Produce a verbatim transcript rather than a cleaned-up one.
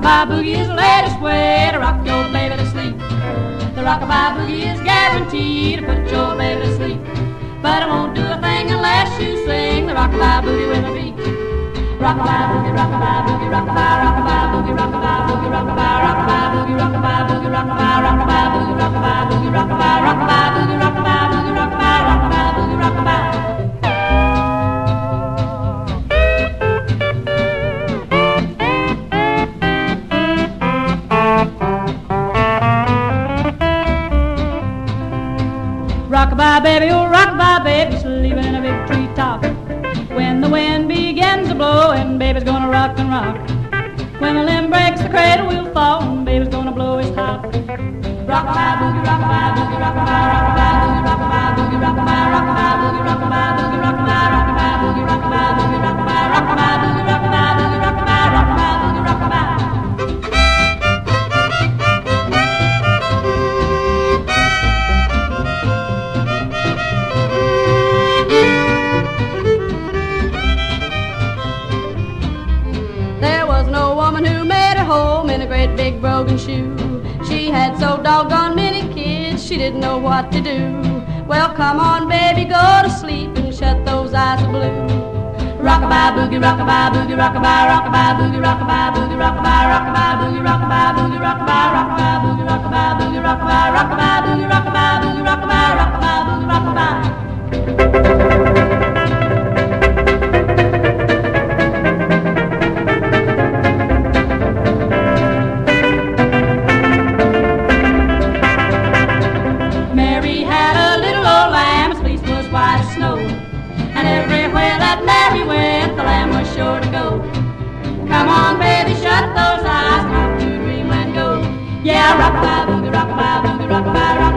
rockabye boogie is the latest way to rock your baby to sleep. The rockabye boogie is guaranteed to put your baby to sleep. But it won't do a thing unless you sing the rockabye boogie with a beat. Rockabye boogie, rockabye boogie, rockabye, rockabye boogie, rockabye boogie, rockabye, rockabye boogie, rockabye boogie, rockabye, rockabye boogie, rockabye boogie, rockabye, rockabye boogie, rockabye boogie, rockabye, rockabye boogie, rockabye. Rockabye baby, oh rockabye baby, sleeping in a big treetop. When the wind begins to blow and baby's gonna rock and rock. When the limb breaks the cradle will fall and baby's gonna blow his top. Rockabye boogie, rockabye boogie, rockabye, rockabye boogie, rockabye boogie, rockabye, rockabye boogie, rockabye boogie, rockabye, rockabye boogie, rockabye boogie, rockabye, rockabye boogie, rockabye boogie, rockabye, rockabye boogie, rockabye. In a great big brogan shoe. She had so doggone many kids, she didn't know what to do. Well, come on, baby, go to sleep and shut those eyes of blue. Rockabye boogie, rockabye boogie, rockabye, rockabye boogie, rockabye boogie, rockabye, rockabye boogie, rockabye boogie, rockabye, rockabye boogie, rockabye boogie, rockabye, rockabye boogie, rockabye boogie, rockabye, rockabye boogie, rockabye. Come on, baby, shut those eyes, not to dream and go. Yeah, rockabye boogie, rockabye boogie, rockabye, rockabye.